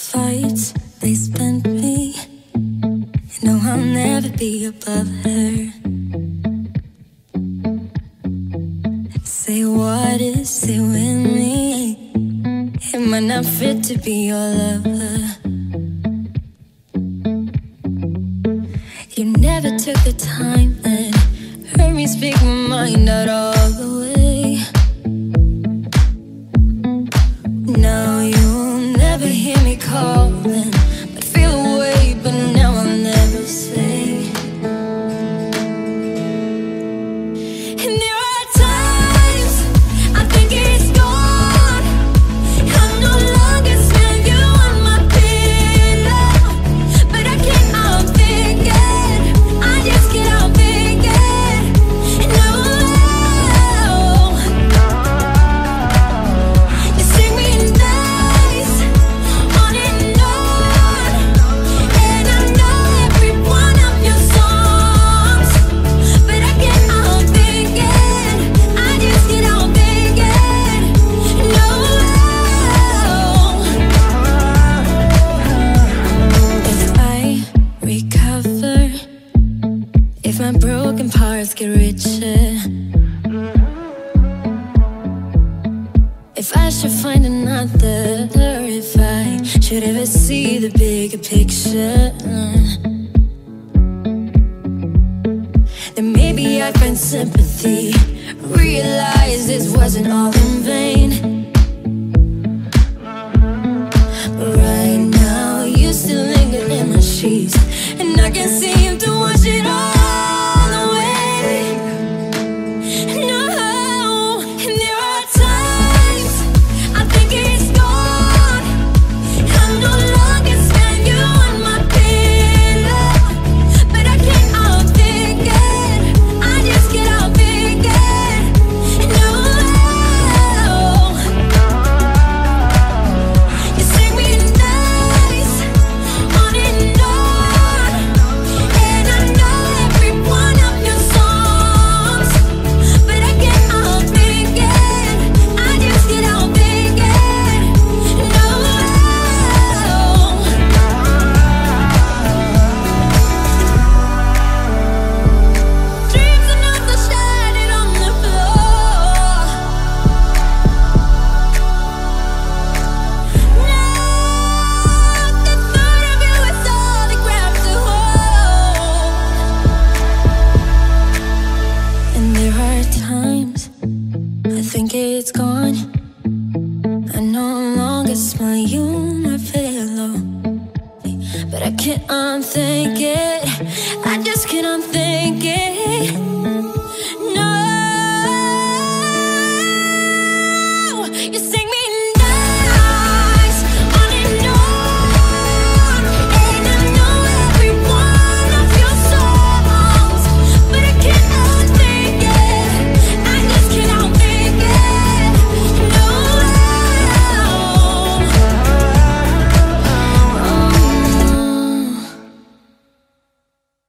fights, they spent me. You know I'll never be above her. Say what is it with me? Am I not fit to be your lover? You never took the time and heard me speak my mind out all the way. Now you'll never hear me calling, but feel away, but now I'll never say. And there are times I think it's gone. I'm no longer smell you on my pillow, but I can't help thinking. I just can't help thinking. And you sing me nice on and on, and I know every one of your songs, but I can't help thinking. I just can't help thinking. If I recover, if my broken parts get richer, if I should find another, if I should ever see the bigger picture, then maybe I'd find sympathy, realize this wasn't all in vain. But right now you still linger in my sheets, and I can't seem to wash it all away. No, and there are times I think it's gone. I'm no longer smell you on my pillow, but I can't help thinking. I just can't help thinking. No, you sing me nice on and on, and I know every one of your songs, but I can't help thinking. I just can't help thinking. No, dreams are not the shining on the floor. No, the thought of you is all that grabs a hold. And there are times I think it's gone. I no longer smell you on my pillow, but I can't unthinking.